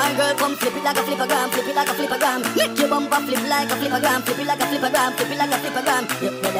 boy, girl, come flip it like a flippergram, flip it like a flippergram. Make your bumper flip like a flippergram, flip it like a flippergram, flip it like a flippergram.